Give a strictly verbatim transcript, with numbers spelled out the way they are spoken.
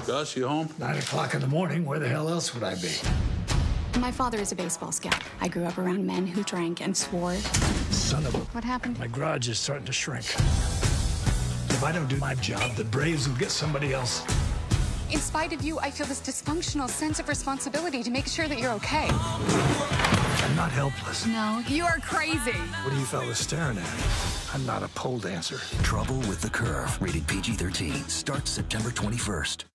Gus, you home? Nine o'clock in the morning. Where the hell else would I be? My father is a baseball scout. I grew up around men who drank and swore. Son of a... What happened? My garage is starting to shrink. If I don't do my job, the Braves will get somebody else. In spite of you, I feel this dysfunctional sense of responsibility to make sure that you're okay. I'm not helpless. No, you are crazy. What are you fellas staring at? I'm not a pole dancer. Trouble with the Curve. Rated P G thirteen. Starts September twenty-first.